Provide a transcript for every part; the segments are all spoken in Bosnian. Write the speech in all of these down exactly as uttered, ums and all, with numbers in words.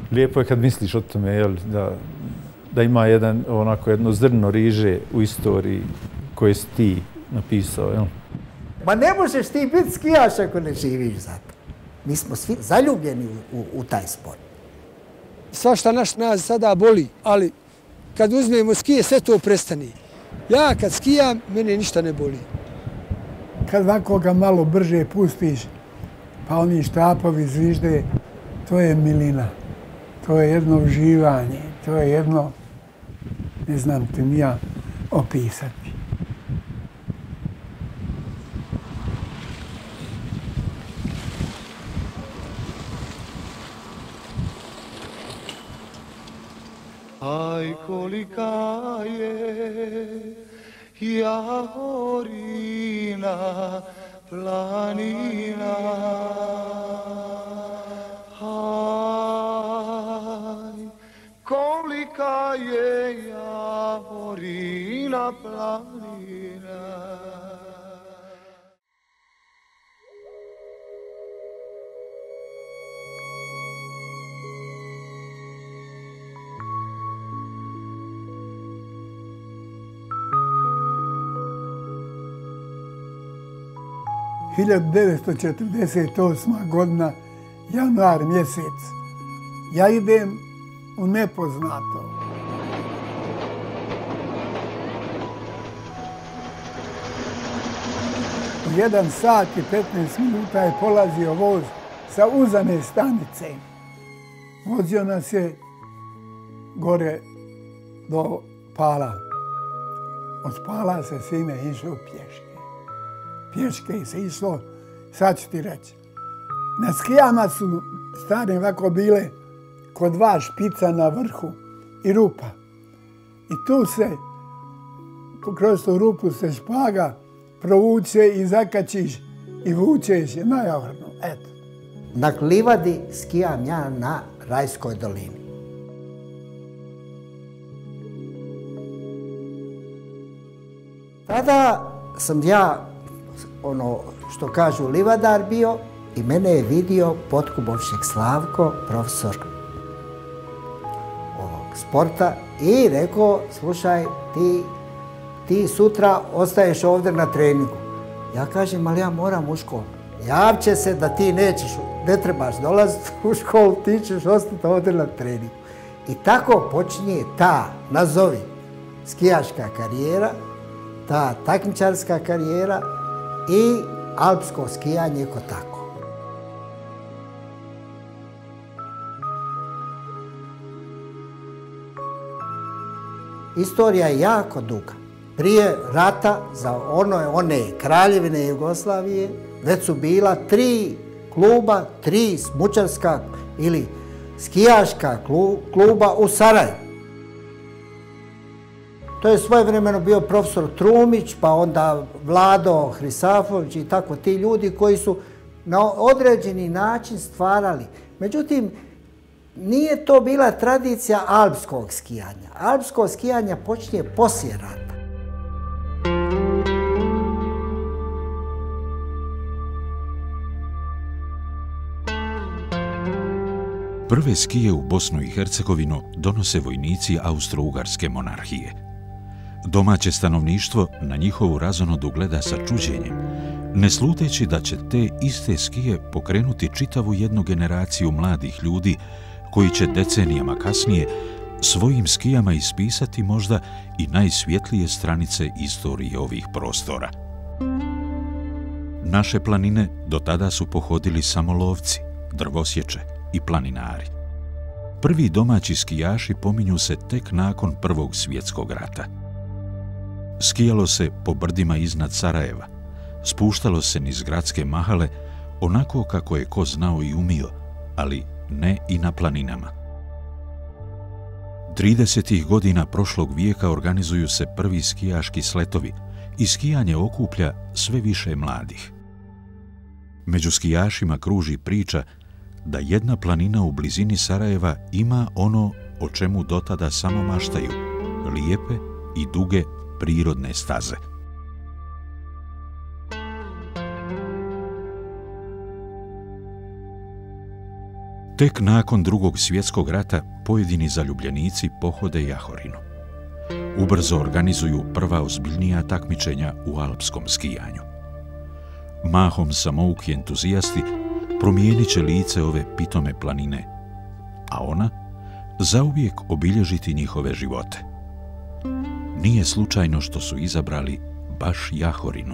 lijepo je kad misliš o tome, jel, da, da ima jedan, onako, jedno zrno riže u istoriji koje si ti napisao, jel? Ma ne možeš ti biti skijaš ako ne živiš za to. Mi smo svi zaljubljeni u, u, u taj sport. Svašta naš nas sada boli, ali kad uzmemo skije, sve to prestane. Ja kad skijam, mene ništa ne boli. Kad ovako ga malo brže pustiš, pa oni štapovi zvižde, to je milina. To je jedno uživanje, to je jedno, ne znam ti ni ja opisati. Aj kolika je Javorina planina, aj kolika je Javorina planina. hiljadu devetsto četrdeset osma. godina, januar mjesec. Ja idem u nepoznato. U jedan sat i petnaest minuta je polazio voz sa Uzane stanice. Vozio nas je gore do Pala. Od Pala se sine išlo pješke. Pješke se išlo, sad ću ti reći. Na skijama su stare ovako bile ko dva špica na vrhu i rupa. I tu se, kroz tu rupu se špaga provuče i zakačiš i vučeš je na javrnu. Eto. Na livadi skijam ja na Rajskoj dolini. Tada sam ja, ono što kažu, livadar bio i mene je vidio Potkubovšek Slavko, profesor ovog sporta, i rekao, slušaj, ti, ti sutra ostaješ ovdje na treningu. Ja kažem, ali ja moram u školu. Javće se da ti nećeš, ne trebaš dolaziti u školu, ti ćeš ostati ovdje na treningu. I tako počinje ta, nazovi, skijaška karijera, ta takmičarska karijera i alpsko skijanje ko tako. Istorija je jako duga. Prije rata za one, one kraljevine Jugoslavije već su bila tri kluba, tri smučarska ili skijaška kluba u Sarajevu. To je svojevremeno bio profesor Trumić, pa onda Vlado Hrisafović i tako ti ljudi koji su na određeni način stvarali. Međutim, nije to bila tradicija alpskog skijanja. Alpsko skijanje počinje poslije rata. Prve skije u Bosnu i Hercegovinu donose vojnici Austro-Ugarske monarhije. Domaće stanovništvo na njihovu razonodu gleda sa čuđenjem, ne sluteći da će te iste skije pokrenuti čitavu jednu generaciju mladih ljudi koji će decenijama kasnije svojim skijama ispisati možda i najsvjetlije stranice istorije ovih prostora. Naše planine do tada su pohodili samo lovci, drvosječe i planinari. Prvi domaći skijaši pominju se tek nakon Prvog svjetskog rata. Skijalo se po brdima iznad Sarajeva, spuštalo se niz gradske mahale, onako kako je ko znao i umio, ali ne i na planinama. tridesetih godina prošlog vijeka organizuju se prvi skijaški sletovi i skijanje okuplja sve više mladih. Među skijašima kruži priča da jedna planina u blizini Sarajeva ima ono o čemu dotada samo maštaju, lijepe i duge prirodne staze. Tek nakon drugog svjetskog rata pojedini zaljubljenici pohode Jahorinu. Ubrzo organizuju prva ozbiljnija takmičenja u alpskom skijanju. Mahom samouki entuzijasti promijenit će lice ove pitome planine, a ona zauvijek obilježiti njihove živote. Nije slučajno što su izabrali baš Jahorinu.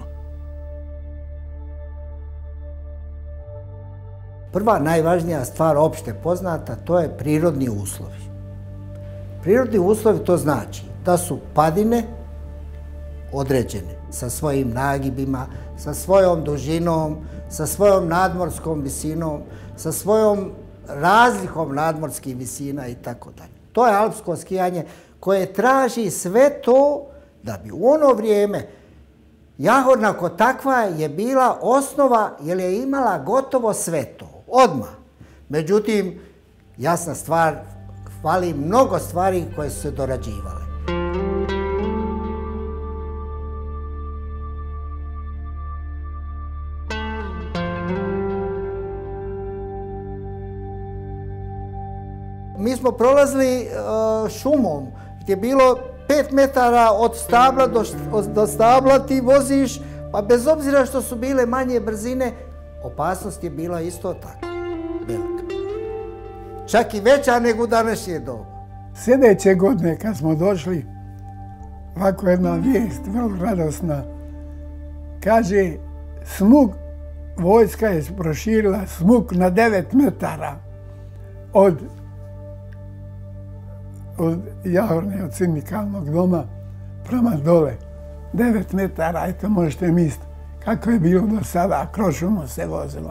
Prva najvažnija stvar opšte poznata, to je prirodni uslovi. Prirodni uslovi to znači da su padine određene sa svojim nagibima, sa svojom dužinom, sa svojom nadmorskom visinom, sa svojom razlikom nadmorskih visina i tako dalje. To je alpsko skijanje koje traži sve to da bi u ono vrijeme Jahorina kao takva je bila osnova jer je imala gotovo sve to, odmah. Međutim, jasna stvar, fali mnogo stvari koje su se dorađivale. Mi smo prolazili uh, šumom gdje je bilo pet metara od stabla do, do stabla ti voziš, pa bez obzira što su bile manje brzine, opasnost je bila isto tako velika. Čak i veća nego u današnje doba. Sljedeće godine kad smo došli, ovako jedna vijest, vrlo radosna, kaže smuk, vojska je proširila smuk na devet metara od od Jahorine, od sindikalnog doma prema dole. Devet metara, eto možete misliti kako je bilo do sada, kroz šumu se vozilo.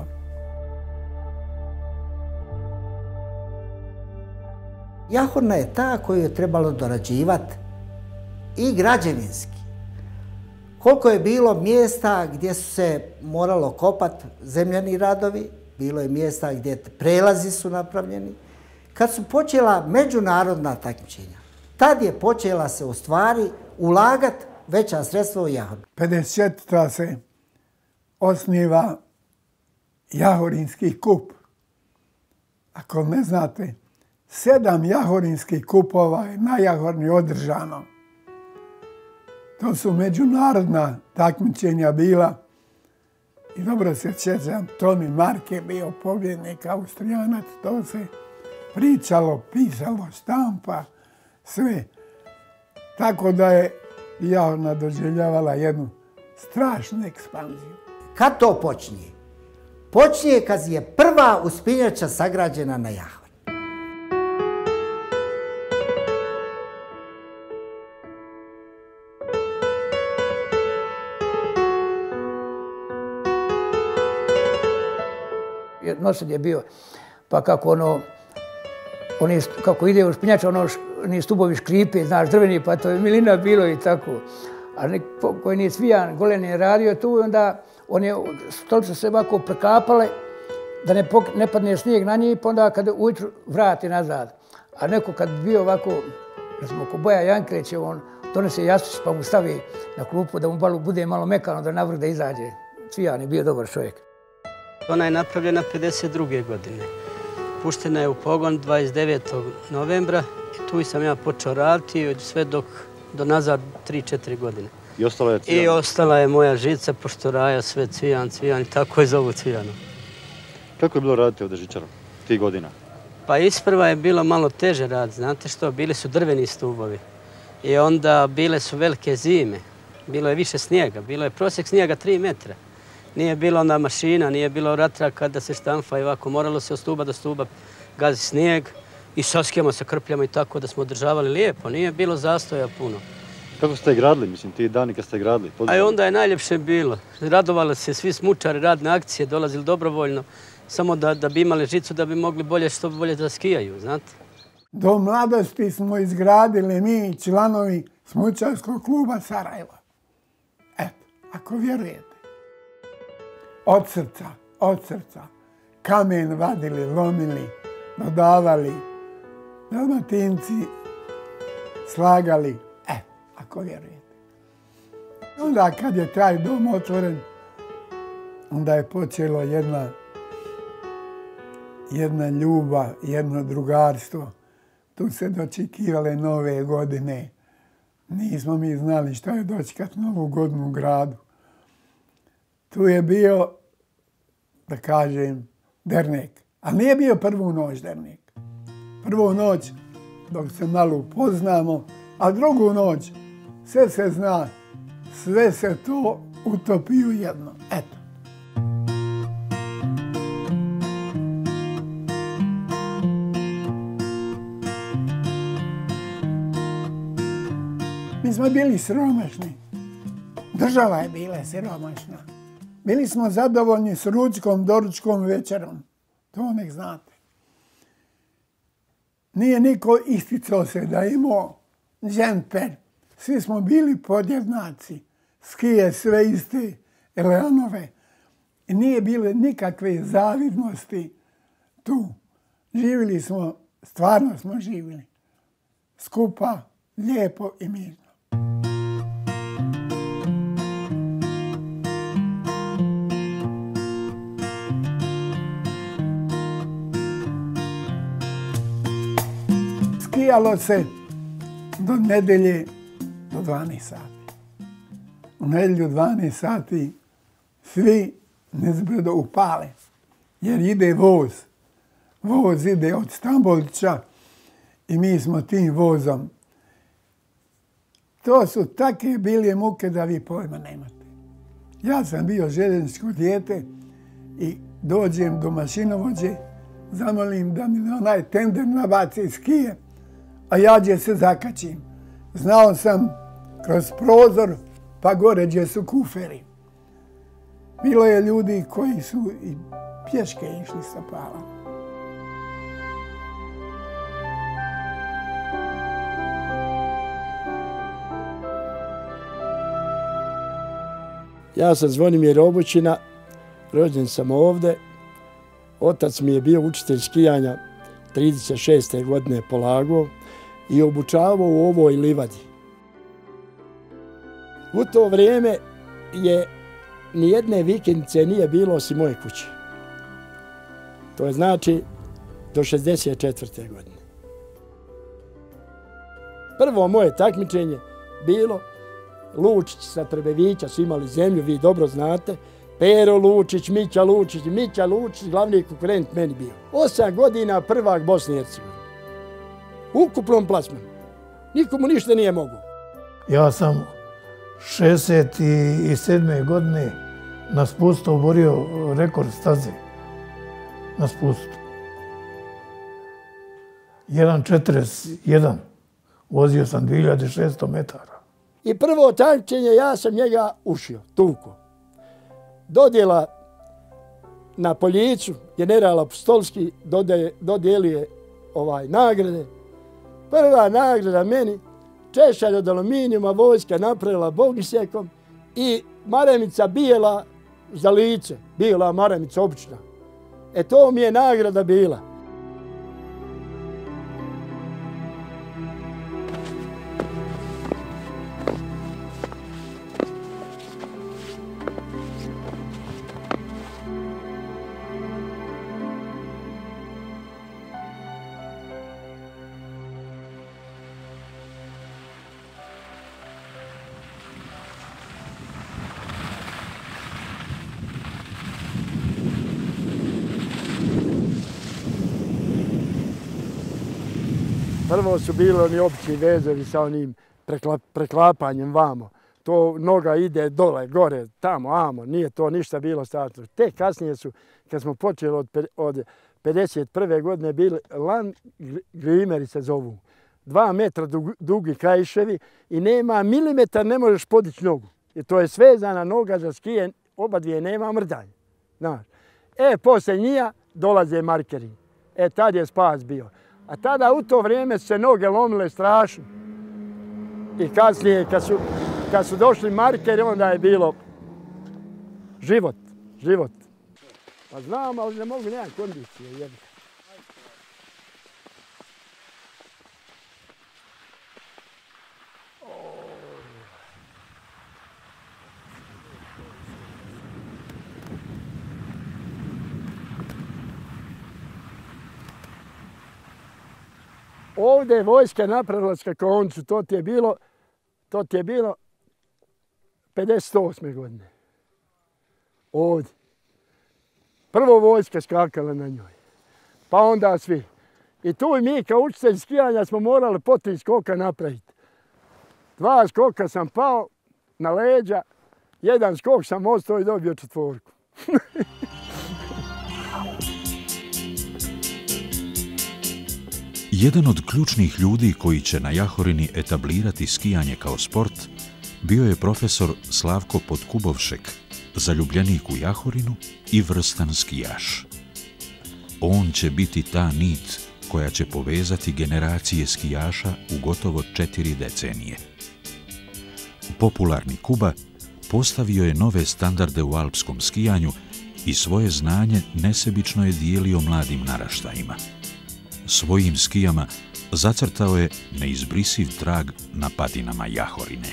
Jahorina je ta koju je trebalo dorađivati i građevinski. Koliko je bilo mjesta gdje su se moralo kopati zemljani radovi, bilo je mjesta gdje prelazi su napravljeni. Kad su počela međunarodna takmičenja, tad je počela se u stvari ulagati veća sredstva u Jahorinu. pedeset četvrta se osniva Jahorinski kup. Ako ne znate, sedam Jahorinskih kupova je na Jahorini održano. To su međunarodna takmičenja bila. I dobro se sjećam, Tomi Mark je bio pobjednik, Austrijanac, to se pričalo, pisalo, štampa, sve. Tako da je Jahorina doživljavala jednu strašnu ekspanziju. Kad to počinje? Počinje kad je prva uspinjača sagrađena na Jahorini. Nositelj je bio, pa kako ono, oni, kako ide u uspinjača, ono, oni stubovi škripe, znaš, drveni, pa to je milina bilo i tako. A nek, koji nije Cvijan Golen je radio tu i onda on je, stolice se ovako prekapale da ne, pok, ne padne snijeg na njih, pa onda kada ujutru vrati nazad. A neko kad bi bio ovako, recimo ko Boja Jankelić, on donese jastuć pa mu stavi na klupu da mu balu bude malo mekano da navrh da izađe. Cvijan je bio dobar čovjek. Ona je napravljena pedeset druge godine. Puštena je u pogon dvadeset devetog novembra i tu sam ja počeo raditi sve dok do nazad tri četiri godine. I ostala je Cvijan? I ostala je moja žica, pošto raja sve Cvijan, Cvijan i tako je zovu Cvijanom. Kako je bilo raditi ovdje žičarom tih godina? Pa isprva je bilo malo teže raditi, znate što, bili su drveni stubovi. I onda bile su velike zime, bilo je više snijega, bilo je prosjek snijega tri metra. Nije bilo onda mašina, nije bilo ratraka da se štamfa i ovako. Moralo se od stuba do stuba gazi snijeg i saskijamo sa krpljama i tako da smo održavali lijepo. Nije bilo zastoja puno. Kako ste gradili, mislim, ti dani kad ste gradili? A i onda je najljepše bilo. Radovali se svi smučari, radne akcije, dolazili dobrovoljno. Samo da, da bi imali žicu, da bi mogli bolje što bolje da skijaju, znate. Do mladosti smo izgradili mi, članovi Smučarskog kluba Sarajeva. Eto, ako vjerujete. Od srca, od srca. Kamen vadili, lomili, dodavali. Dalmatinci slagali. E, ako vjerujete. Onda kad je taj dom otvoren, onda je počelo jedna jedna ljubav, jedno drugarstvo. Tu se dočekivale nove godine. Nismo mi znali šta je dočekat novu godinu u gradu. Tu je bio, da kažem, dernek. A nije bio prvu noć dernek. Prvu noć, dok se malo upoznamo, a drugu noć, sve se zna, sve se to utopi u jedno. Eto. Mi smo bili siromašni. Država je bila siromašna. Bili smo zadovoljni s ručkom, doručkom, večerom. To nek znate. Nije niko isticao se da imao džemper. Svi smo bili podjednaci. Skije sve iste, eleanove. I nije bilo nikakve zavidnosti tu. Živjeli smo, stvarno smo živjeli. Skupa, lijepo i mirno. Skijalo se do nedelje do dvanaest sati. U nedelju dvanaest sati svi nizbrdo upale, jer ide voz. Voz ide od Stambolića i mi smo tim vozom. To su takve bile muke da vi pojma nemate. Ja sam bio željezničko dijete i dođem do mašinovođe, zamolim da mi onaj tender nabaci skije, a ja gdje se zakačim. Znao sam kroz prozor pa gore gdje su kuferi. Bilo je ljudi koji su i pješke išli sa Pala. Ja sam Zvonimir Obućina, rođen sam ovdje. Otac mi je bio učitelj skijanja, trideset šeste godine polagao i obučavao u ovoj livadi. U to vrijeme je nijedne vikendice nije bilo osim moje kuće. To je znači do šezdeset četvrte godine. Prvo moje takmičenje bilo Lučić sa Trebevića su imali zemlju, vi dobro znate. Pero Lučić, Mića Lučić, Mića Lučić, glavni konkurent meni bio. Osam godina prvak Bosne i Hercegovine. Ukupnom plasmanu. Nikomu ništa nije mogao. Ja sam šezdeset sedme godine na spustu oborio rekord staze. Na spustu. jedan četrdeset jedan. Vozio sam dvije hiljade šesto metara. I prvo takmičenje ja sam njega ušio, tuko. Dodjela na Poljicu, general Apostolski dodijelio ovaj nagrade. Prva nagrada meni, češalj od aluminijuma, vojska napravila bogisekom i maremica bijela za lice, bila maremica obična. E to mi je nagrada bila. Prvo su bili oni obični vezovi sa onim preklapanjem vamo. To noga ide dole, gore, tamo, amo. Nije to ništa bilo statno. Te kasnije su, kad smo počeli od pedeset prve godine, bili land grimeri se zovu. Dva metra dugi kajševi i nema milimetar, ne možeš podići nogu. I to je svezana noga za skije, oba dvije nema mrdanje. E, poslije njija dolaze markeri. E, tad je spas bio. A tada u to vrijeme se noge lomile strašno. I kasnije, kad su, kad su došli markeri, onda je bilo život, život. Pa znam, ali ne mogu, nemam kondicije. Jedno. ovdje je vojska napravila skakaonicu, to ti je bilo, to ti je bilo pedeset osme godine. Ovdje. Prvo vojska skakala na njoj, pa onda svi. I tu i mi kao učitelj skijanja smo morali po tri skoka napraviti. Dva skoka sam pao na leđa, jedan skok sam ostao i dobio četvorku. Jedan od ključnih ljudi koji će na Jahorini etablirati skijanje kao sport bio je profesor Slavko Potkubovšek, zaljubljenik u Jahorinu i vrstan skijaš. On će biti ta nit koja će povezati generacije skijaša u gotovo četiri decenije. Popularni Kuba postavio je nove standarde u alpskom skijanju i svoje znanje nesebično je dijelio mladim naraštajima. Svojim skijama zacrtao je neizbrisiv trag na patinama Jahorine.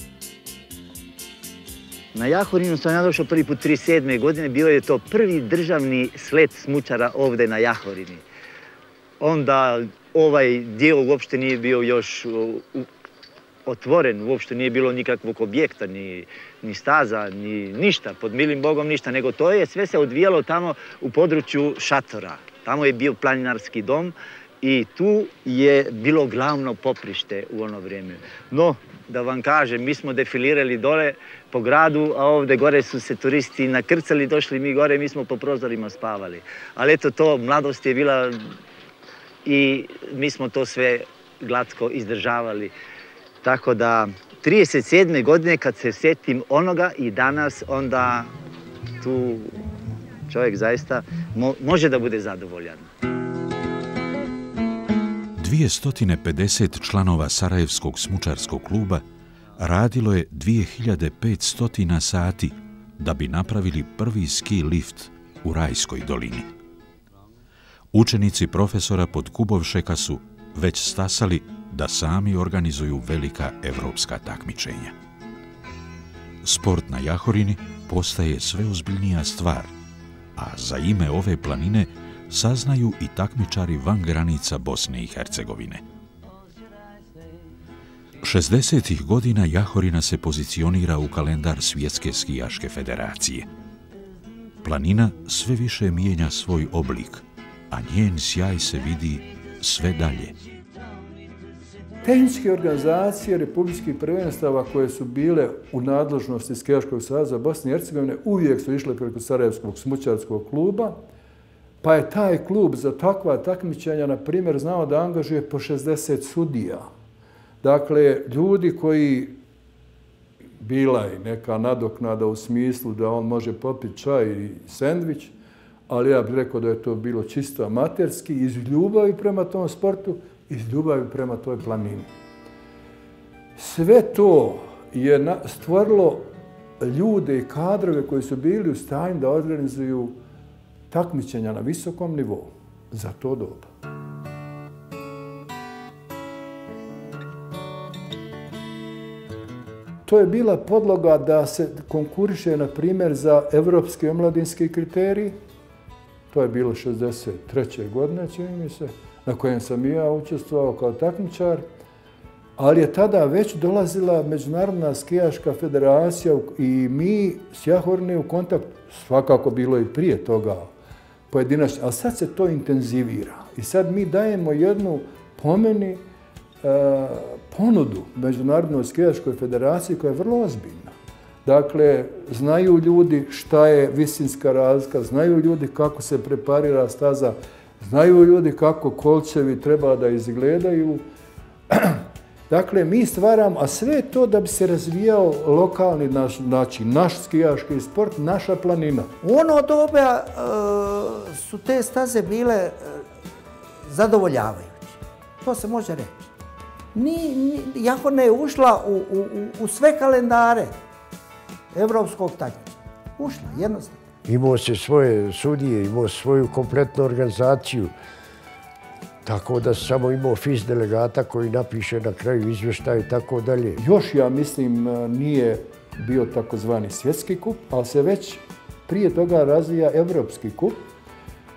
Na Jahorinu sam ja došao prvi put trideset sedme godine, bio je to prvi državni slet smučara ovdje na Jahorini. Onda ovaj dio uopšte nije bio još otvoren, uopšte nije bilo nikakvog objekta, ni, ni staza, ni ništa, pod milim Bogom ništa, nego to je sve se odvijalo tamo u području šatora. Tamo je bio planinarski dom i tu je bilo glavno poprište u ono vrijeme. No, da vam kažem, mi smo defilirali dole po gradu, a ovdje gore su se turisti nakrcali, došli mi gore, mi smo po prozorima spavali. Ali eto to, mladost je bila i mi smo to sve glatko izdržavali. Tako da, trideset sedme godine kad se sjetim onoga i danas, onda tu čovjek zaista mo može da bude zadovoljan. dvjesto pedeset članova Sarajevskog smučarskog kluba radilo je dvije hiljade petsto sati da bi napravili prvi ski lift u Rajskoj dolini. Učenici profesora Potkubovšeka su već stasali da sami organizuju velika evropska takmičenja. Sport na Jahorini postaje sve ozbiljnija stvar, a za ime ove planine saznaju i takmičari van granica Bosne i Hercegovine. šezdesetih godina Jahorina se pozicionira u kalendar Svjetske skijaške federacije. Planina sve više mijenja svoj oblik, a njen sjaj se vidi sve dalje. Tehničke organizacije republičkih prvenstava koje su bile u nadležnosti Skijaškog saveza Bosne i Hercegovine uvijek su išle preko Sarajevskog smučarskog kluba, pa je taj klub za takva takmičenja, na primjer, znao da angažuje po šezdeset sudija. Dakle, ljudi koji bila i neka nadoknada u smislu da on može popiti čaj i sendvič, ali ja bih rekao da je to bilo čisto amaterski, iz ljubavi prema tom sportu, iz ljubavi prema toj planini. Sve to je stvorilo ljude i kadrove koji su bili u stanju da organizuju takmičenja na visokom nivou za to doba. To je bila podloga da se konkuriše, na primjer, za evropski omladinski kriterij. To je bilo šezdeset treće godine, čini mi se, na kojem sam i ja učestvovao kao takmičar, ali je tada već dolazila Međunarodna skijaška federacija i mi s Jahorine u kontakt, svakako bilo i prije toga pojedinačno, ali sad se to intenzivira. I sad mi dajemo jednu, po meni, ponudu Međunarodnoj skijaškoj federaciji koja je vrlo ozbiljna. Dakle, znaju ljudi šta je visinska razlika, znaju ljudi kako se preparira staza, znaju ljudi kako kolčevi treba da izgledaju. Dakle, mi stvaramo, a sve to da bi se razvijao lokalni naš, znači naš skijaški sport, naša planina. U ono doba su te staze bile zadovoljavajuće. To se može reći. Ni, ni, Jahorina je ušla u, u, u sve kalendare evropskog takmičenja. Ušla, jednostavno. Imao se svoje sudije, imao svoju kompletnu organizaciju. Tako da samo imao fiz delegata koji napiše na kraju izvještaj i tako dalje. Još, ja mislim, nije bio takozvani svjetski kup, ali se već prije toga razvija evropski kup.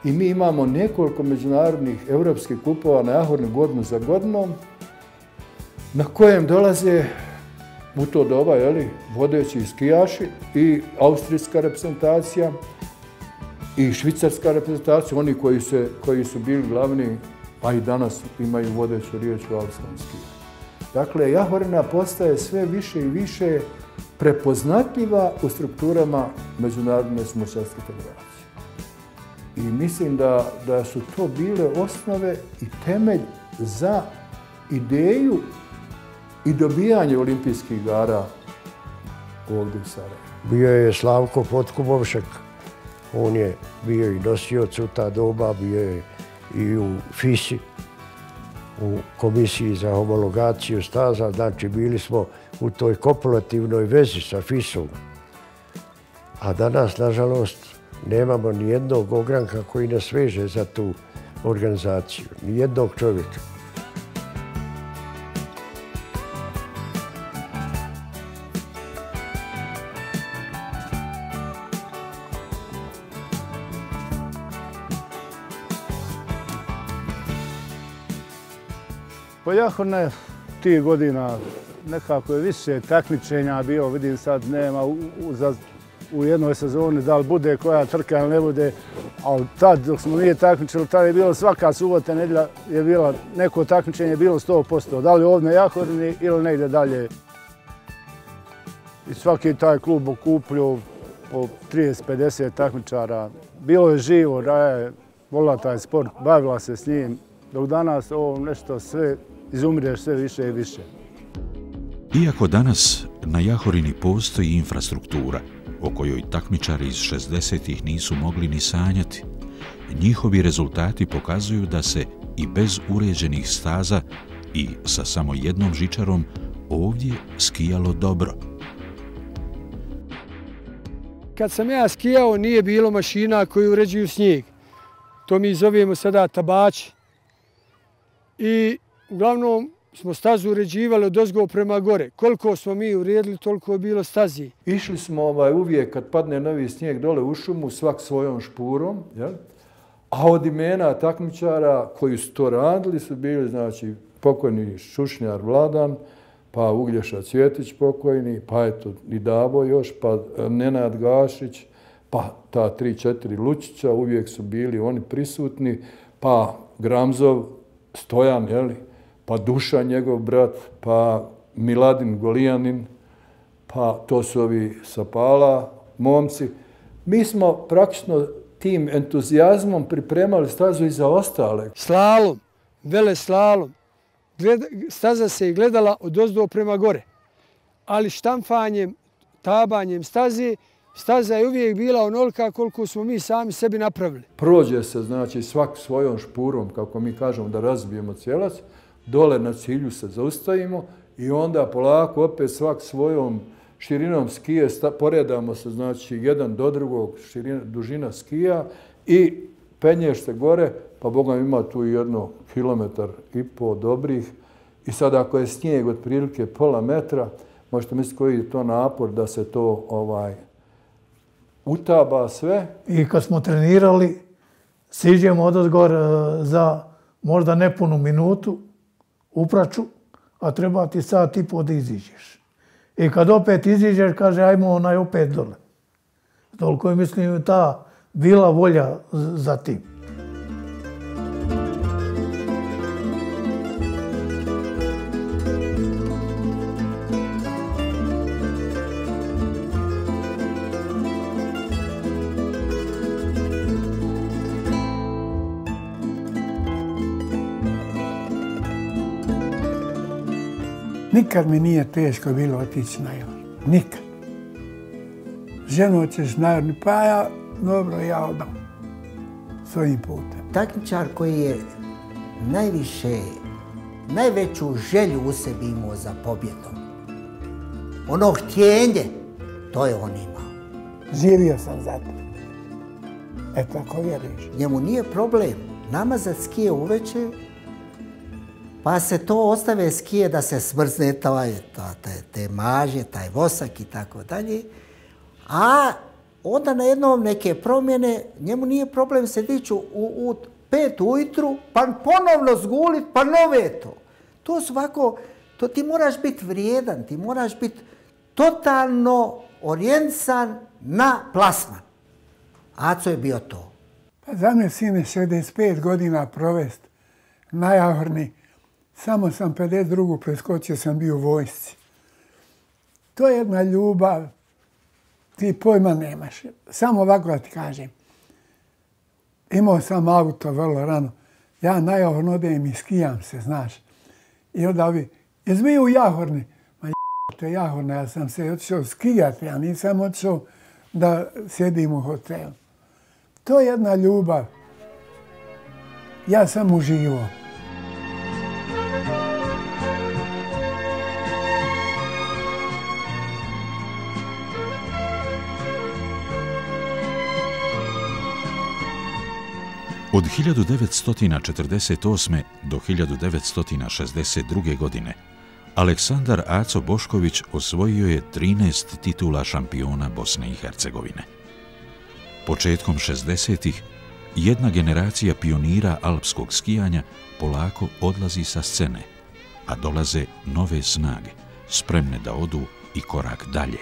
i mi imamo nekoliko međunarodnih evropskih kupova na Jahorni godinu za godinom, na kojem dolaze u to doba, jeli, vodeći skijaši i austrijska reprezentacija i švicarska reprezentacija, oni koji, se, koji su bili glavni, a i danas imaju vodeću riječ u alpskom skijanju. Dakle, Jahorina postaje sve više i više prepoznatljiva u strukturama Međunarodne smučarske federacije. I mislim da, da su to bile osnove i temelj za ideju i dobijanje olimpijskih igara ovdje u Sarajevu. Bio je Slavko Potkubovšek, on je bio i nosioc u ta doba, bio je i u FIS-i, u komisiji za homologaciju staza, znači bili smo u toj kopulativnoj vezi sa FIS-om. A danas, nažalost, nemamo ni jednog ogranka koji nas veže za tu organizaciju, ni jednog čovjeka. Pa Jahorina tih godina nekako je više takmičenja bio, vidim sad nema u, u, za, u jednoj sezoni da li bude koja trka ili ne bude, ali tad dok smo nije takmičili, tad je bilo svaka subota, nedjelja je bila, neko takmičenje je bilo sto posto, da li ovdje na Jahorini ili negdje dalje. I svaki taj klub okupljio po trideset pedeset takmičara. Bilo je živo, Raja je volila taj sport, bavila se s njim, dok danas ovo nešto sve izumireš sve više i više. Iako danas na Jahorini postoji infrastruktura o kojoj takmičari iz šezdesetih nisu mogli ni sanjati, njihovi rezultati pokazuju da se i bez uređenih staza i sa samo jednom žičarom ovdje skijalo dobro. Kad sam ja skijao nije bilo mašina koji uređuju snijeg. To mi zovemo sada tabači. I uglavnom smo stazu uređivali od ozgo prema gore. Koliko smo mi uredili, toliko je bilo stazi. Išli smo ovaj, uvijek kad padne novi snijeg dole u šumu, svak svojom špurom, jel? A od imena takmičara koji su to radili su bili, znači, pokojni Šušnjar Vladan, pa Uglješa Cvjetić pokojni, pa eto i Dabo još, pa Nenad Gašić, pa ta tri, četiri Lučića, uvijek su bili oni prisutni, pa Gramzov, Stojan, jeli? Pa Dušan, njegov brat, pa Miladin Golijanin, pa to su ovi Sapala, momci. Mi smo praktično tim entuzijazmom pripremali stazu i za ostale. Slalom, vele slalom. Gleda, staza se je gledala od ozdo prema gore. Ali štamfanjem, tabanjem staze, staza je uvijek bila onolika koliko smo mi sami sebi napravili. Prođe se, znači, svak svojom špurom, kako mi kažemo, da razbijemo cijelac, dole na cilju se zaustavimo i onda polako opet svak svojom širinom skije sta, poredamo se, znači, jedan do drugog širina, dužina skija i penješ se gore, pa Boga ima tu jedno kilometar i po dobrih. I sad ako je snijeg otprilike pola metra, možete misliti koji je to napor da se to ovaj, utaba sve. I kad smo trenirali, siđemo odozgor za možda nepunu minutu, upraču, a treba ti sat i po da iziđeš. I kad opet iziđeš, kaže, ajmo onaj opet dole. Toliko je, mislim, ta bila volja za tim. Nikad mi nije teško bilo otići na Jahor. Nikad. Ženo, ćeš na Jahor, pa ja, dobro, ja odam svojim putem. Takmičar koji je najviše, najveću želju u sebi imao za pobjedom, ono htjenje, to je on imao. Živio sam za to. E tako vjeriš. Njemu nije problem namazat skije uveče, pa se to ostave skije da se smrzne taj, te, te maže, taj vosak i tako dalje. A onda na jednom neke promjene, njemu nije problem se dići u, u pet ujutru, pa ponovno zgulit, pa nove to. To su ovako, to ti moraš biti vrijedan, ti moraš biti totalno orijentisan na plasman. Aco je bio to. Pa za me, sine, šezdeset pet godina provest na Jahorni. Samo sam pedeset drugu preskočio, sam bio u vojsci. To je jedna ljubav, ti pojma nemaš. Samo ovako da ti kažem. Imao sam auto vrlo rano. Ja na Jahornu odem i skijam se, znaš. I onda ovi, jesi bio u Jahorni? Ma to je Jahorna, ja sam se otišao skijati, ja nisam otišao da sjedim u hotelu. To je jedna ljubav. Ja sam uživao. Od hiljadu devetsto četrdeset osme. do hiljadu devetsto šezdeset druge. godine Aleksandar Aco Bošković osvojio je trinaest titula šampiona Bosne i Hercegovine. Početkom šezdesetih jedna generacija pionira alpskog skijanja polako odlazi sa scene, a dolaze nove snage, spremne da odu i korak dalje.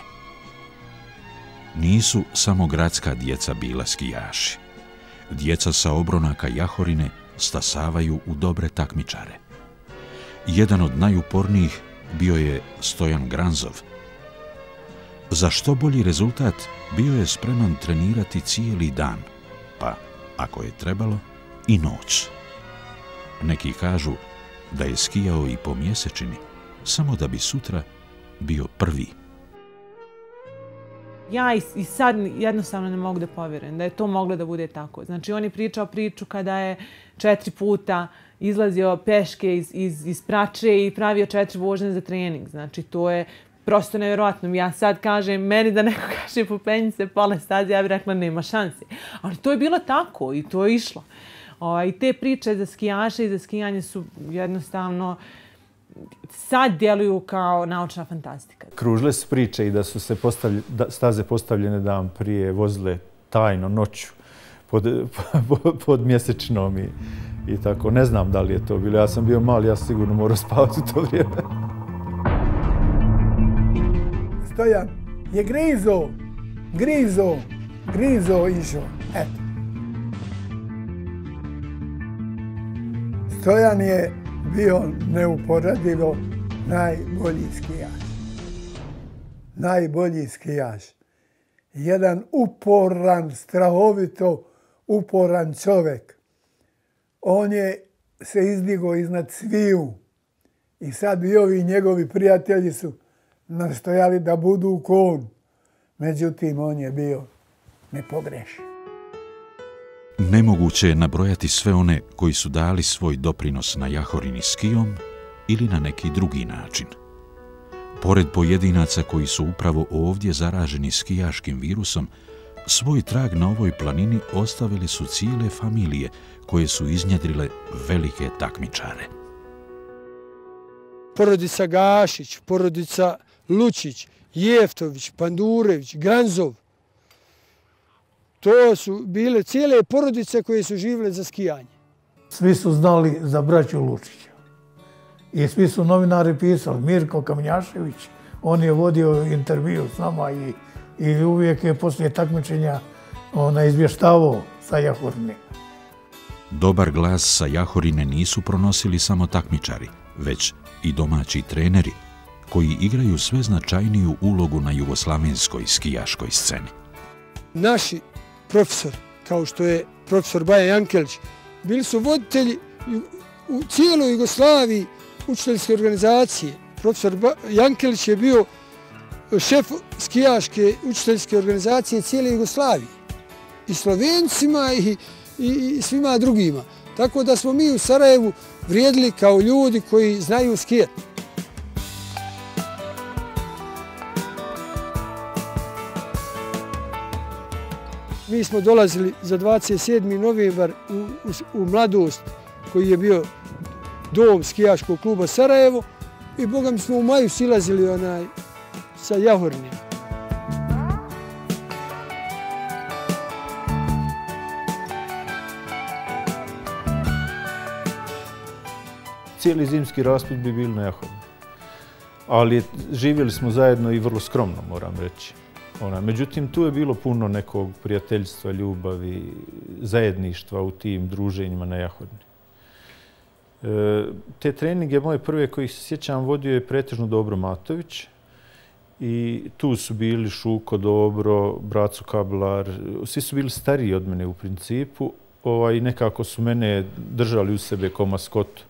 Nisu samo gradska djeca bila skijaši. Djeca sa obronaka Jahorine stasavaju u dobre takmičare. Jedan od najupornijih bio je Stojan Granzov. Za što bolji rezultat bio je spreman trenirati cijeli dan, pa, ako je trebalo, i noć. Neki kažu da je skijao i po mjesečini, samo da bi sutra bio prvi. Ja i sad jednostavno ne mogu da povjerujem da je to moglo da bude tako. Znači, on je pričao priču kada je četiri puta izlazio peške iz, iz, iz Prače i pravio četiri vožnje za trening. Znači, to je prosto nevjerojatno. Ja sad kažem, meni da neko kaže popenji se pola staze, ja bih rekla nema šanse. Ali to je bilo tako i to je išlo. I te priče za skijaše i za skijanje su jednostavno sad djeluju kao naučna fantastika. Kružile su priče i da su se postavlj, da, staze postavljene dan prije vozile tajno noću pod, pod, pod mjesečnom i, i tako. Ne znam da li je to bilo. Ja sam bio mali, ja sam sigurno morao spavati u to vrijeme. Stojan je grizo, grizo, grizo išao. Eto. Stojan je bio neuporadivo najbolji skijaš. Najbolji skijaš. Jedan uporan, strahovito uporan čovjek. On je se izdigao iznad sviju. I sad i ovi njegovi prijatelji su nastojali da budu ko on. Međutim, on je bio nepogrešiv. Nemoguće je nabrojati sve one koji su dali svoj doprinos na Jahorini skijom ili na neki drugi način. Pored pojedinaca koji su upravo ovdje zaraženi skijaškim virusom, svoj trag na ovoj planini ostavili su cijele familije koje su iznjedrile velike takmičare. Porodica Gašić, porodica Lučić, Jeftović, Pandurević, Granzov. To su bile cijele porodice koje su živjele za skijanje. Svi su znali za braću Lučića. I svi su novinari pisali. Mirko Kamnjašević, on je vodio intervju s nama i, i uvijek je poslije takmičenja ona izvještavao sa Jahorine. Dobar glas sa Jahorine nisu pronosili samo takmičari, već i domaći treneri, koji igraju sve značajniju ulogu na jugoslavenskoj skijaškoj sceni. Naši profesori, kao što je profesor Baja Jankelić, bili su voditelji u cijeloj Jugoslaviji učiteljske organizacije. Profesor Jankelić je bio šef skijaške učiteljske organizacije cijele Jugoslavije. I Slovencima i, i, i svima drugima. Tako da smo mi u Sarajevu vrijedili kao ljudi koji znaju skijati. Mi smo dolazili za dvadeset sedmi novembar u, u, u Mladost, koji je bio dom skijaškog kluba Sarajevo, i boga mi smo u maju silazili onaj, sa Jahorine. cijeli zimski rasput bi bili na Jahorini. Ali živjeli smo zajedno i vrlo skromno, moram reći. Ona, međutim, tu je bilo puno nekog prijateljstva, ljubavi, zajedništva u tim druženjima na Jahorini. E, te treninge moje prve kojih se sjećam vodio je pretežno Dobro Matović. I tu su bili Šuko Dobro, Braco Kablar, svi su bili stariji od mene u principu ovaj, i nekako su mene držali u sebe kao maskotu.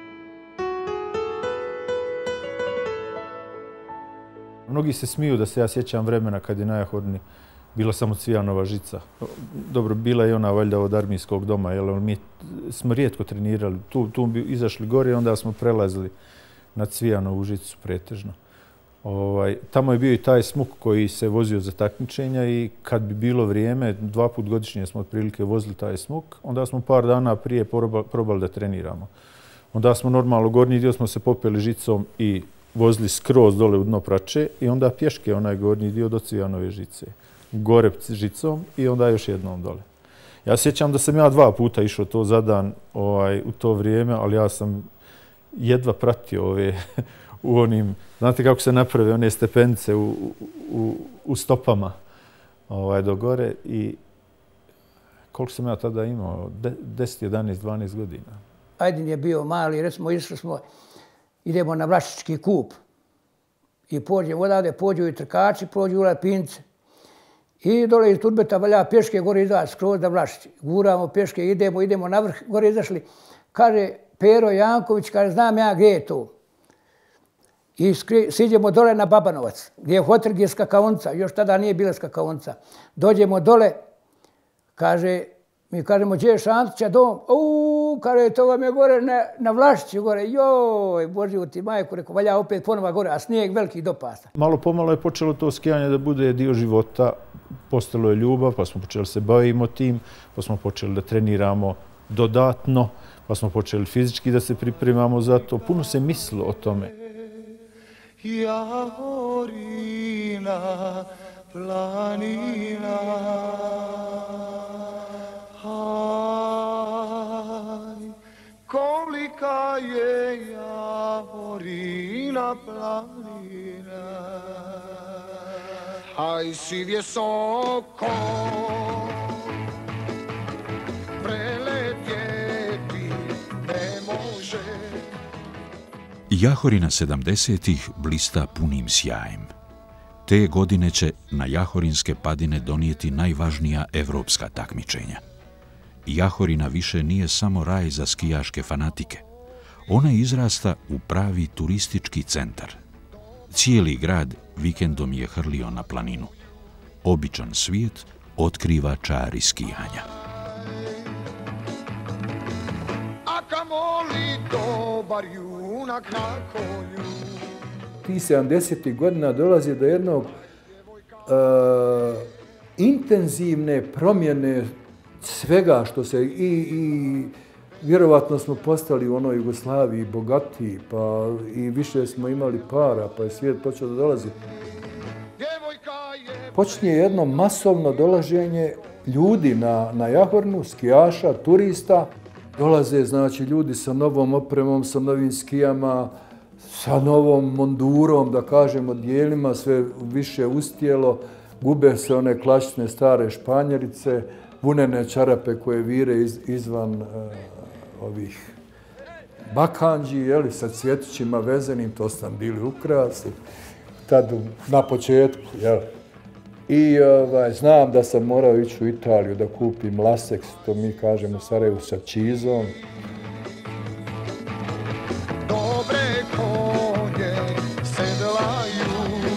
Mnogi se smiju da se ja sjećam vremena kad je na Jahorini bila samo Cvijanova žica. Dobro, bila je ona valjda od armijskog doma, jer mi smo rijetko trenirali. Tu, tu bi izašli gore i onda smo prelazili na Cvijanovu žicu pretežno. Ovaj, tamo je bio i taj smuk koji se vozio za takmičenja i kad bi bilo vrijeme, dva put godišnje smo otprilike vozili taj smuk, onda smo par dana prije probali da treniramo. Onda smo normalno, gornji dio smo se popeli žicom i vozili skroz dole u dno Prače i onda pješke onaj gornji dio do Cvijanove žice. Gore žicom i onda još jednom dole. Ja sjećam da sam ja dva puta išao to za dan ovaj, u to vrijeme, ali ja sam jedva pratio ove u onim, znate kako se naprave one stepenice u, u, u stopama ovaj, do gore i koliko sam ja tada imao? deset, jedanaest, dvanaest godina. Ajdin je bio mali, recimo išli smo, idemo na Vlašički kup i pođemo odavde, pođu i trkači, pođu u Lapince. I dole iz Turbeta valja pješke gore izaći skroz da Vlašići. Guramo pješke, idemo, idemo na vrh, gore izašli. Kaže Pero Janković, kaže znam ja gdje je to. I siđemo dole na Babanovac, gdje je hotel, gdje je skakaonica. Još tada nije bila skakaonica. Dođemo dole, kaže, mi kažemo, gdje je Šantića dom? Uuu, kaže, to vam je gore na, na Vlašiću, gore. Joj, Bože, ti majku, reko, valja opet ponova gore, a snijeg veliki do pasa. Malo pomalo je počelo to skijanje da bude dio života. Postalo je ljubav, pa smo počeli se bavimo tim, pa smo počeli da treniramo dodatno, pa smo počeli fizički da se pripremamo za to. Puno se mislilo o tome. Jahorina, planina, aj, kolika je Jahorina, planina, aj si visoko preletjeti ne može. Jahorina sedamdesetih blista punim sjajem. Te godine će na jahorinske padine donijeti najvažnija evropska takmičenja. Jahorina više nije samo raj za skijaške fanatike. Ona izrasta u pravi turistički centar. Cijeli grad vikendom je hrlio na planinu. Običan svijet otkriva čari skijanja. A kamoli dobar junak na konju. Ti sedamdesetih godina dolazi do jednog uh, intenzivne promjene svega što se i, i vjerovatno smo postali u onoj Jugoslaviji bogatiji, pa i više smo imali para, pa je svijet počeo da dolazi. Počinje jedno masovno dolaženje ljudi na, na Jahorinu, skijaša, turista. Dolaze, znači, ljudi sa novom opremom, sa novim skijama, sa novom mondurom, da kažemo, dijelima, sve više ustijelo. Gube se one klasične stare španjerice, vunene čarape koje vire iz, izvan uh, ovih bakanđi, jeli, sa cvjetićima vezenim, to su nam bili ukrasi, tad na početku, jeli. I ovaj, znam da sam morao ići u Italiju da kupim laseks, to mi kažemo u Sarajevu, sa čizom. Dobre konje sedlaju,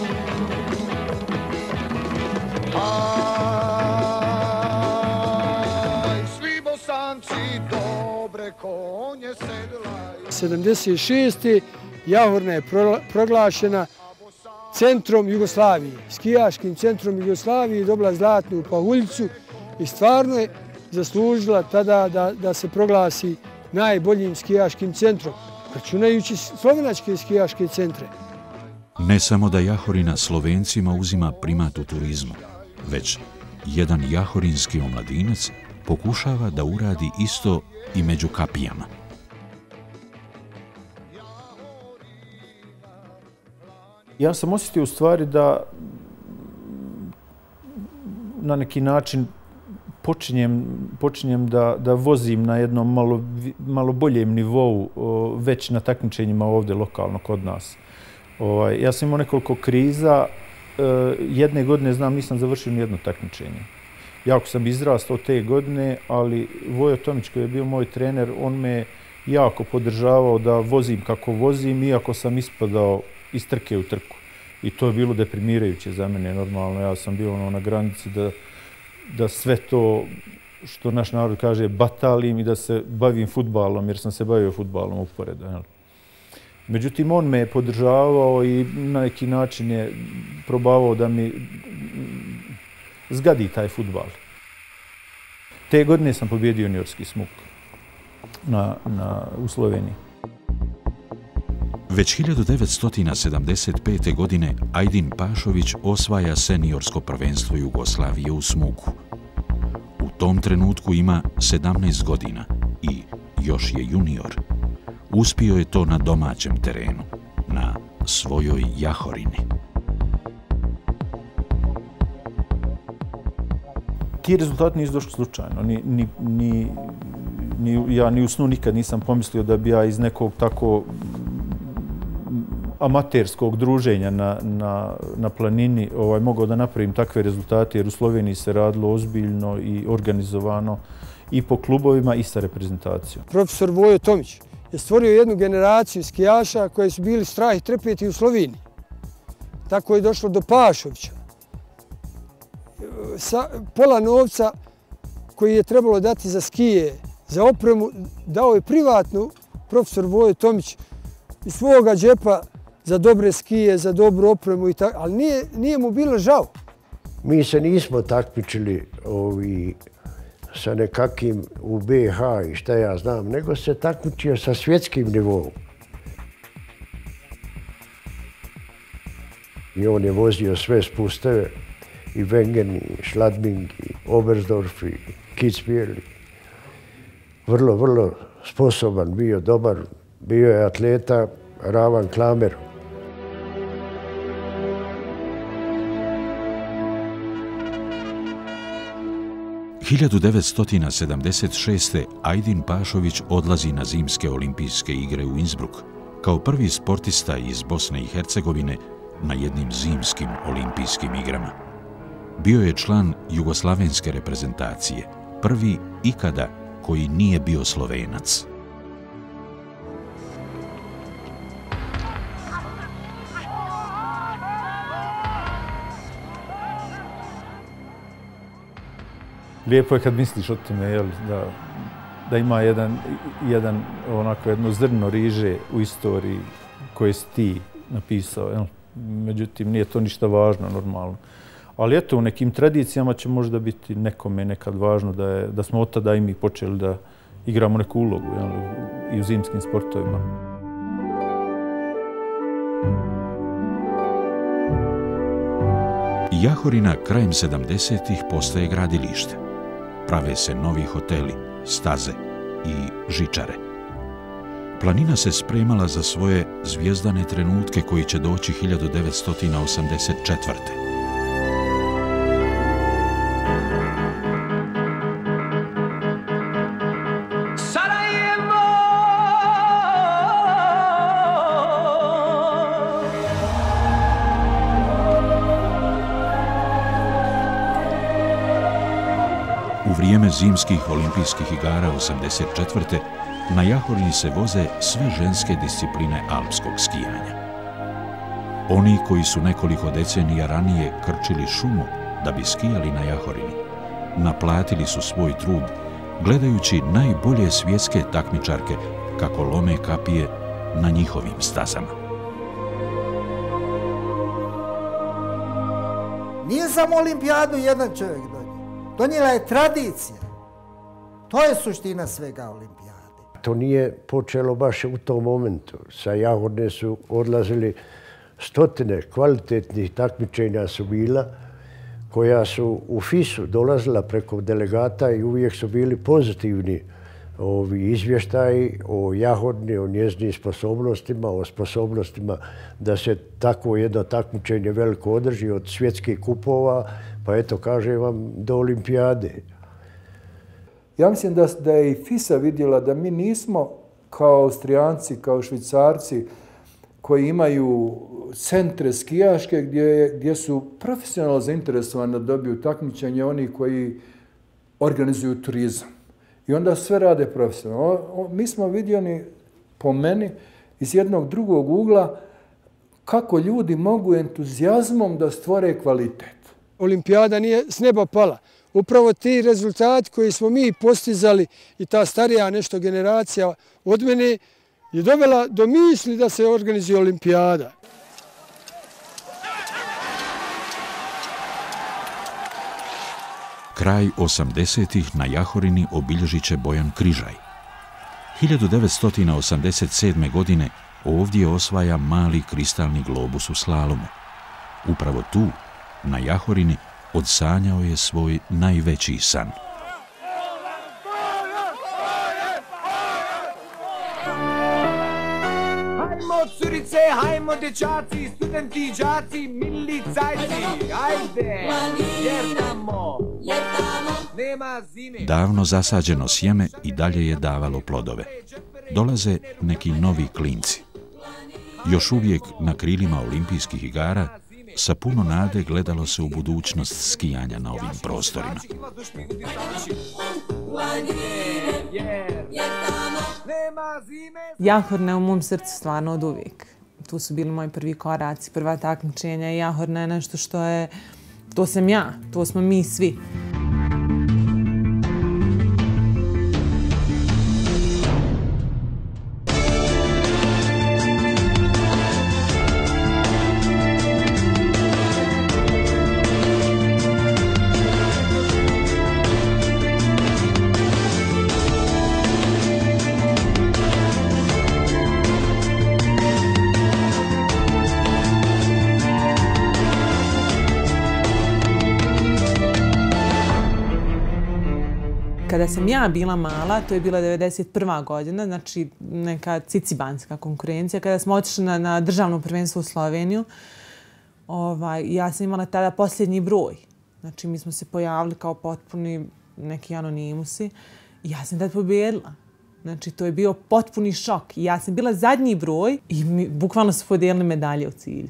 aj, svi Bosanci dobre konje sedlaju. sedamdeset šeste. Jahorina je proglašena centrom Jugoslavije, skijaškim centrom Jugoslavije, dobila zlatnu pahuljicu i stvarno je zaslužila tada da, da se proglasi najboljim skijaškim centrom, računajući slovenačke skijaške centre. Ne samo da Jahorina Slovencima uzima primat u turizmu, već jedan jahorinski omladinac pokušava da uradi isto i među kapijama. Ja sam osjetio u stvari da na neki način počinjem, počinjem da, da vozim na jednom malo, malo boljem nivou o, već na takmičenjima ovdje lokalno kod nas. Ovaj, ja sam imao nekoliko kriza. E, jedne godine, znam, nisam završio ni jedno takmičenje. Jako sam izrastao te godine, ali Vojo Tomić koji je bio moj trener, on me jako podržavao da vozim kako vozim, iako sam ispadao iz trke u trku. I to je bilo deprimirajuće za mene, normalno. Ja sam bio ono, na granici da, da sve to, što naš narod kaže, batalim i da se bavim fudbalom, jer sam se bavio fudbalom uporedo. Jel? Međutim, on me je podržavao i na neki način je probavao da mi zgadi taj fudbal. Te godine sam pobjedio juniorski smuk na, na, u Sloveniji. Već hiljadu devetsto sedamdeset pete. godine Ajdin Pašović osvaja seniorsko prvenstvo Jugoslavije u smuku. U tom trenutku ima sedamnaest godina i još je junior. Uspio je to na domaćem terenu, na svojoj Jahorini. Ti rezultati nisu došli slučajno. Ni, ni, ni, ni, ja ni u snu nikad nisam pomislio da bi ja iz nekog tako amaterskog druženja na, na, na planini ovaj, mogao da napravim takve rezultate, jer u Sloveniji se radilo ozbiljno i organizovano i po klubovima i sa reprezentacijom. Profesor Vojo Tomić je stvorio jednu generaciju skijaša koji su bili strah i trepeti u Sloveniji. Tako je došlo do Pašovića. Sa, pola novca koji je trebalo dati za skije, za opremu, dao je privatnu profesor Vojo Tomić iz svoga džepa za dobre skije, za dobru opremu i tako, ali nije, nije mu bilo žao. Mi se nismo takmičili ovi, sa nekakvim u B H i šta ja znam, nego se takmičio sa svjetskim nivom. I on je vozio sve spusteve, i Wengen, i Schladming, i Oberstdorf, i Kitzbühel. Vrlo, vrlo sposoban bio, dobar. Bio je atleta ravan Klameru. hiljadu devetsto sedamdeset šeste. Ajdin Pašović odlazi na zimske olimpijske igre u Innsbruck kao prvi sportista iz Bosne i Hercegovine na jednim zimskim olimpijskim igrama. Bio je član jugoslavenske reprezentacije, prvi ikada koji nije bio Slovenac. Lijepo je kad misliš o tome, jel, da, da ima jedan, jedan, onako, jedno zrno riže u istoriji koje si ti napisao. Jel. Međutim, nije to ništa važno, normalno. Ali eto, u nekim tradicijama će možda biti nekome nekad važno da, je, da smo od tada i mi počeli da igramo neku ulogu, jel, i u zimskim sportovima. Jahorina krajem sedamdesetih postaje gradilište. Prave se novi hoteli, staze i žičare. Planina se spremala za svoje zvijezdane trenutke koji će doći hiljadu devetsto osamdeset četvrte. U vrijeme zimskih olimpijskih igara osamdeset četvrte. na Jahorini se voze sve ženske discipline alpskog skijanja. Oni koji su nekoliko decenija ranije krčili šumu da bi skijali na Jahorini, naplatili su svoj trud gledajući najbolje svjetske takmičarke kako lome kapije na njihovim stazama. Nije samo olimpijadu jedan čovjek donio. Donijela je tradicija. To je suština svega olimpijade. To nije počelo baš u tom momentu. Sa Jahorine su odlazili stotine kvalitetnih takmičenja su bila, koja su u Fisu dolazila preko delegata i uvijek su bili pozitivni ovi izvještaji o Jahodni, o njezinim sposobnostima, o sposobnostima da se takvo jedno takmičenje veliko održi od svjetskih kupova, pa eto, kažem vam, do olimpijade. Ja mislim da, da je i FISA vidjela da mi nismo kao Austrijanci, kao Švicarci, koji imaju centre skijaške gdje, gdje su profesionalno zainteresovani da dobiju takmičenje oni koji organizuju turizam. I onda sve rade profesionalno. O, o, mi smo vidjeli, po meni, iz jednog drugog ugla kako ljudi mogu entuzijazmom da stvore kvalitet. Olimpijada nije s neba pala. Upravo ti rezultati koji smo mi postizali i ta starija nešto generacija od mene je dovela do misli da se organizuje olimpijada. Kraj osamdesetih na Jahorini obilježit će Bojan Križaj. hiljadu devetsto osamdeset sedme. godine ovdje osvaja mali kristalni globus u slalomu. Upravo tu, na Jahorini, odsanjao je svoj najveći san. Hajmo curice, hajmo dečaci, studenti, džaci, milicajci, ajde, jer tamo, nema zime. Davno zasađeno sjeme i dalje je davalo plodove. Dolaze neki novi klinci. Još uvijek na krilima olimpijskih igara sa puno nade gledalo se u budućnost skijanja na ovim prostorima. Jahorna je u mom srcu stvarno od uvijek. Tu su bili moji prvi koraci, prva takmičenja i Jahorna je nešto što je, to sam ja, to smo mi svi. Kada sam ja bila mala, to je bila devedeset prva godina, znači neka cicibanska konkurencija, kada smo otišli na, na državno prvenstvo u Sloveniju, ovaj, ja sam imala tada posljednji broj. Znači mi smo se pojavili kao potpuni neki anonimusi i ja sam tada pobjedila. Znači to je bio potpuni šok. I ja sam bila zadnji broj i mi, bukvalno su podijelili medalje u cilju.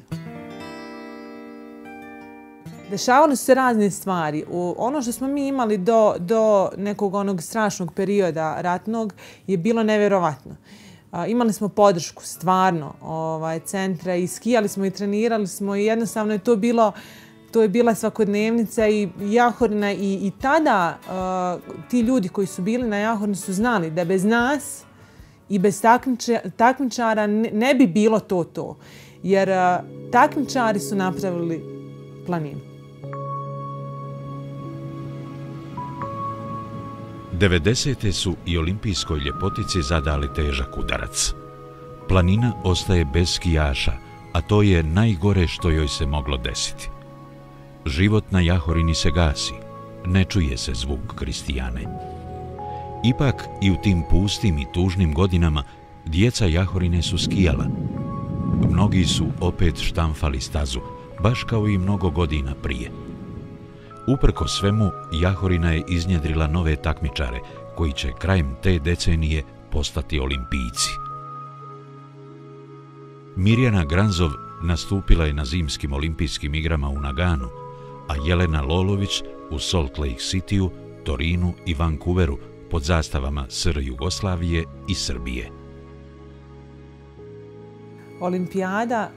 Dešavale su se razne stvari. Ono što smo mi imali do, do nekog onog strašnog perioda ratnog je bilo nevjerovatno. Imali smo podršku, stvarno, ovaj, centra i skijali smo i trenirali smo i jednostavno je to bilo, to je bila svakodnevnica i Jahorina i, i tada uh, ti ljudi koji su bili na Jahorini su znali da bez nas i bez takmiča, takmičara ne, ne bi bilo to to. Jer uh, takmičari su napravili planinu. devedesete su i olimpijskoj ljepotici zadali težak udarac. Planina ostaje bez skijaša, a to je najgore što joj se moglo desiti. Život na Jahorini se gasi, ne čuje se zvuk Kristijane. Ipak i u tim pustim i tužnim godinama djeca Jahorine su skijala. Mnogi su opet štamfali stazu, baš kao i mnogo godina prije. Uprko svemu, Jahorina je iznjedrila nove takmičare, koji će krajem te decenije postati olimpijci. Mirjana Granzov nastupila je na zimskim olimpijskim igrama u Naganu, a Jelena Lolović u Salt Lake Cityu, Torinu i Vancouveru pod zastavama S R Jugoslavije i Srbije. Olimpijada,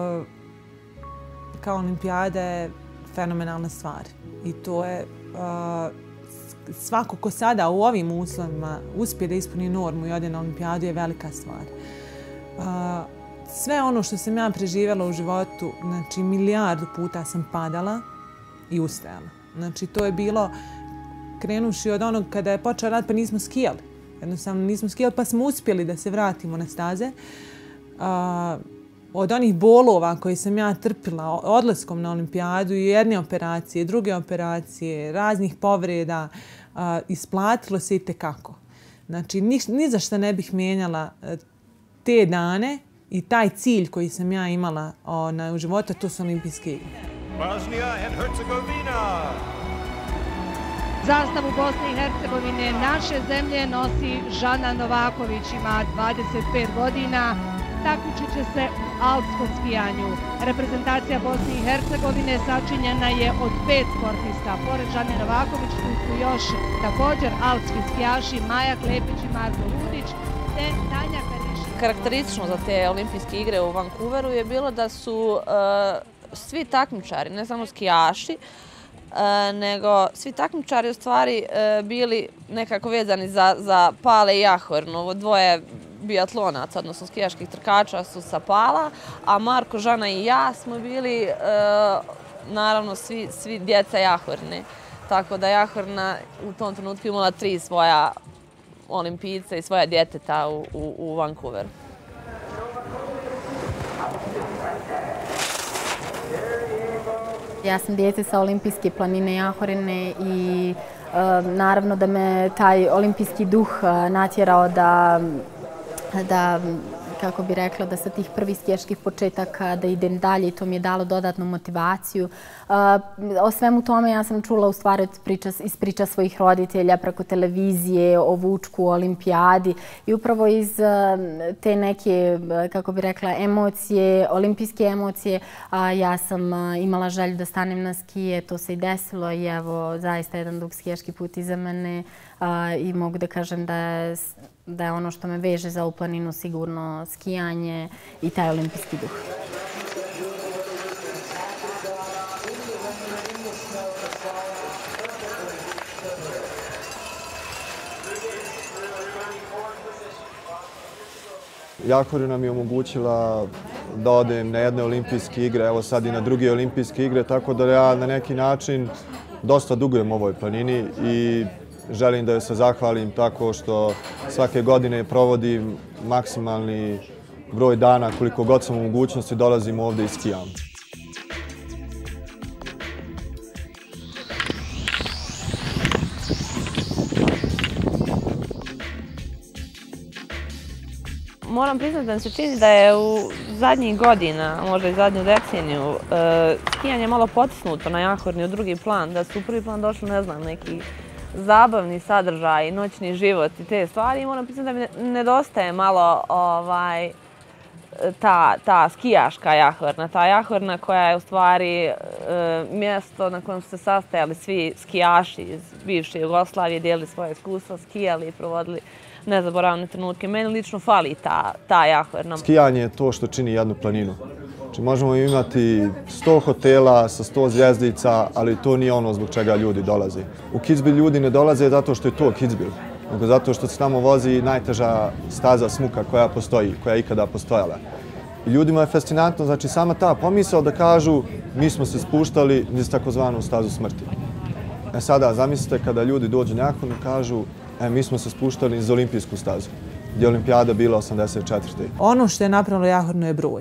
kao olimpijada je fenomenalna stvar. I to je svako ko sada u ovim uslovima uspije da ispuni normu i ode na olimpijadu je velika stvar. Sve ono što sam ja preživjela u životu, znači milijardu puta sam padala i ustajala. Znači to je bilo, krenuši od onog kada je počeo rad pa nismo skijali. Jednostavno nismo skijali pa smo uspjeli da se vratimo na staze. Od onih bolova koje sam ja trpila odlaskom na olimpijadu i jedne operacije, druge operacije, raznih povreda, isplatilo se i tekako. Znači, ni, ni za šta ne bih mijenjala te dane i taj cilj koji sam ja imala ona, u životu, to su olimpijske igre. Bosnia and Herzegovina. Zastavu Bosne i Hercegovine naše zemlje nosi Žana Novaković, ima dvadeset pet godina. Takmičit će se u alpskom skijanju. Reprezentacija Bosne i Hercegovine sačinjena je od pet sportista. Pored Žane Novaković tu su još također alpski skijaši Maja Klepić i Marko Ludić te Tanja Karišin. Karakteristično za te olimpijske igre u Vancouveru je bilo da su uh, svi takmičari, ne samo skijaši, uh, nego svi takmičari u stvari uh, bili nekako vezani za, za Pale i Jahornu. Ovo dvoje biatlonaca, odnosno skijaških trkača su sa Pala, a Marko, Žana i ja smo bili e, naravno svi, svi djeca Jahorne. Tako da Jahorna u tom trenutku imala tri svoja olimpijca i svoja djeteta u, u, u Vancouveru. Ja sam dijete sa olimpijske planine Jahorine i e, naravno da me taj olimpijski duh natjerao da da, kako bi rekla, da sa tih prvih skijaških početaka da idem dalje i to mi je dalo dodatnu motivaciju. O svemu tome ja sam čula u stvari iz priča svojih roditelja preko televizije, o Vučku, o olimpijadi i upravo iz te neke, kako bi rekla, emocije, olimpijske emocije, ja sam imala želju da stanem na skije, to se i desilo i evo zaista jedan dug skijaški put iza mene i mogu da kažem da je da je ono što me veže za ovu planinu sigurno skijanje i taj olimpijski duh. Jahorina mi je omogućila da odem na jedne olimpijske igre, evo sad i na druge olimpijske igre, tako da ja na neki način dosta dugujem ovoj planini i želim da joj se zahvalim tako što svake godine provodim maksimalni broj dana koliko god sam u mogućnosti dolazim ovdje i skijam. Moram priznati da mi se čini da je u zadnjih godina, možda i zadnju deceniju, skijanje malo potisnuto na Jahorni u drugi plan, da su u prvi plan došli, ne znam, neki zabavni sadržaj, noćni život i te stvari. Moram priznati da mi nedostaje malo ovaj, ta, ta skijaška Jahorna, ta Jahorna koja je u stvari e, mjesto na kojem su se sastajali svi skijaši iz bivše Jugoslavije, dijelili svoje iskustva, skijali i provodili nezaboravne trenutke. Meni lično fali ta, ta Jahorna. Skijanje je to što čini jednu planinu. Znači, možemo imati sto hotela sa sto zvjezdica, ali to nije ono zbog čega ljudi dolaze. U Kitzbühel ljudi ne dolaze zato što je to Kitzbühel, nego zato što se tamo vozi najteža staza smuka koja postoji, koja je ikada postojala. I ljudima je fascinantno, znači sama ta pomisao da kažu mi smo se spuštali niz takozvanu stazu smrti. E sada, zamislite kada ljudi dođu na Jahornu i kažu e, mi smo se spuštali niz olimpijsku stazu, gdje je olimpijada bila osamdeset četvrte. Ono što je napravilo Jahornu je broj.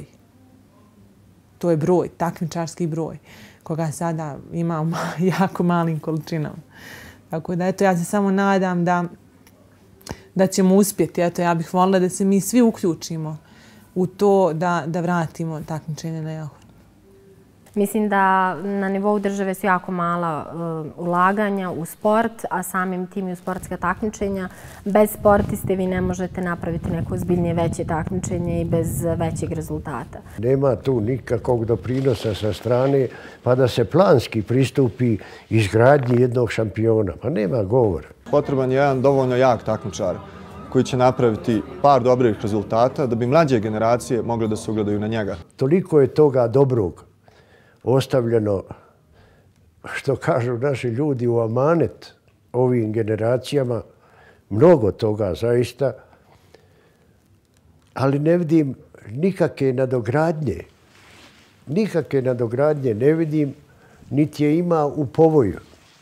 To je broj, takmičarski broj, koga sada ima u jako malim količinama. Tako da, eto, ja se samo nadam da, da ćemo uspjeti. Eto, ja bih voljela da se mi svi uključimo u to da, da vratimo takmičenje na Jahornu. Mislim da na nivou države su jako mala uh, ulaganja u sport, a samim tim i u sportska takmičenja. Bez sportiste vi ne možete napraviti neko ozbiljnije veće takmičenje i bez većeg rezultata. Nema tu nikakvog doprinosa sa strane pa da se planski pristupi izgradnji jednog šampiona. Pa nema govora. Potreban je jedan dovoljno jak takmičar koji će napraviti par dobrih rezultata da bi mlađe generacije mogle da se ugledaju na njega. Toliko je toga dobrog ostavljeno, što kažu naši ljudi, u amanet ovim generacijama. Mnogo toga zaista, ali ne vidim nikakve nadogradnje. Nikakve nadogradnje ne vidim, niti je ima u povoju.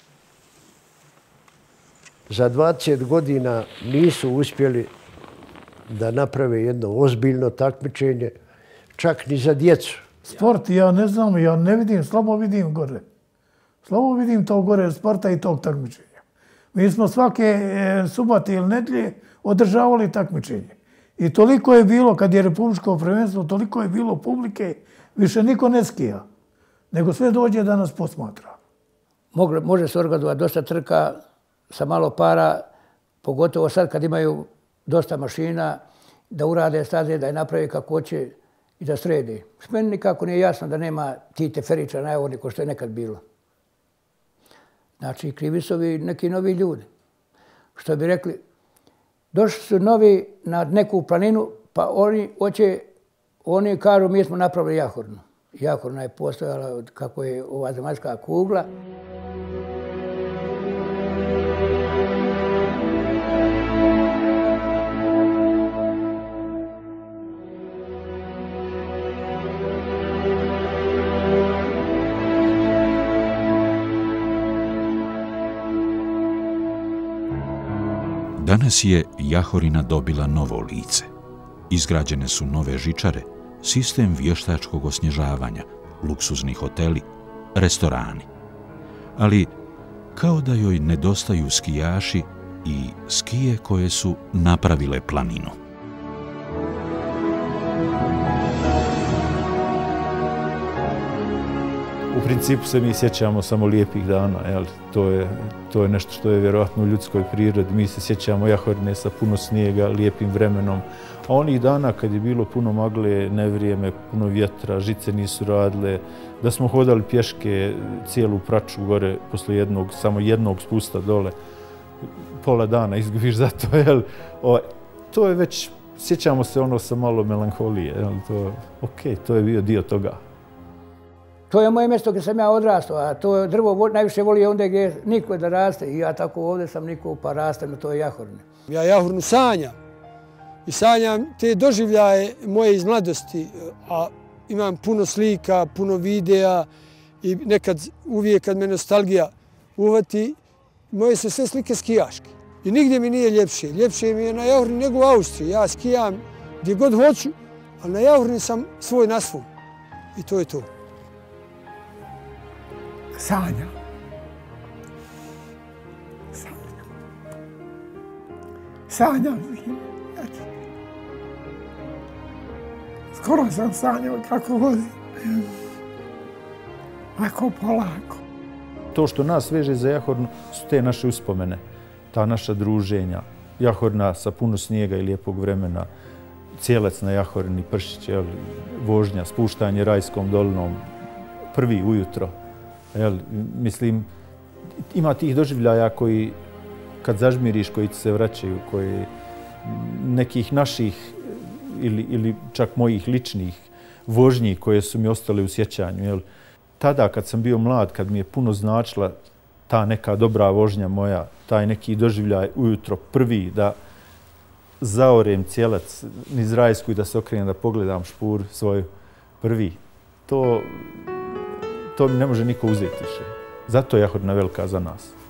Za dvadeset godina nisu uspjeli da naprave jedno ozbiljno takmičenje, čak ni za djecu. Sport, ja ne znam, ja ne vidim, slabo vidim gore. Slabo vidim to gore sporta i tog takmičenja. Mi smo svake subote ili nedlje održavali takmičenje. I toliko je bilo, kad je republičko prvenstvo, toliko je bilo publike, više niko ne skija, nego sve dođe da nas posmatra. Može se organizovati dosta trka sa malo para, pogotovo sad kad imaju dosta mašina, da urade staze, da je napravi kako hoće i da sredi. Meni nikako nije jasno da nema ti teferiča najavorni ko što je nekad bilo. Znači, krivi su ovi neki novi ljudi. Što bi rekli, došli su novi na neku planinu, pa oni hoće, oni kažu mi smo napravili jahornu. Jahorna je postojala kako je ova zemaljska kugla. Danas je Jahorina dobila novo lice. Izgrađene su nove žičare, sistem vještačkog osnježavanja, luksuzni hoteli, restorani. Ali kao da joj nedostaju skijaši i skije koje su napravile planinu. U principu se mi sjećamo samo lijepih dana, jel? To je, to je nešto što je vjerojatno u ljudskoj prirodi. Mi se sjećamo Jahorine sa puno snijega, lijepim vremenom. A onih dana kad je bilo puno magle, nevrijeme, puno vjetra, žice nisu radile, da smo hodali pješke cijelu praču gore posle jednog, samo jednog spusta dole, pola dana izgubiš za to, jel? O, to je već, sjećamo se ono sa malo melanholije, jel? To, ok, to je bio dio toga. To je moje mjesto gdje sam ja odrastao, a to drvo najviše voli onda gdje niko da raste. I ja tako ovdje sam niko pa rastem na toj Jahorni. Ja Jahornu sanjam. I sanjam te doživljaje moje iz mladosti. A imam puno slika, puno videa i nekad uvijek kad me nostalgija uvati, moje su sve slike skijaške. I nigdje mi nije ljepše. Ljepše mi je na Jahorni nego u Austriji. Ja skijam gdje god hoću, ali na Jahorni sam svoj na svom. I to je to. Sanjam. Sanjam. Sanjam zime. Skoro sam sanjao kako vozim. Ako polako. To što nas veže za Jahornu su te naše uspomene, ta naša druženja. Jahorna sa puno snijega i lijepog vremena, Cijelac na Jahorini, Pršić, vožnja, spuštanje Rajskom dolinom, prvi ujutro. Jel, mislim, ima tih doživljaja koji, kad zažmiriš, koji ti se vraćaju, koji nekih naših ili, ili čak mojih ličnih vožnji koje su mi ostale u sjećanju. Jel. Tada, kad sam bio mlad, kad mi je puno značila ta neka dobra vožnja moja, taj neki doživljaj ujutro prvi, da zaorem Cijelac niz Rajsku i da se okrenem da pogledam špur svoju prvi. To... To mi ne može niko uzeti više. Zato je Jahorina velika za nas.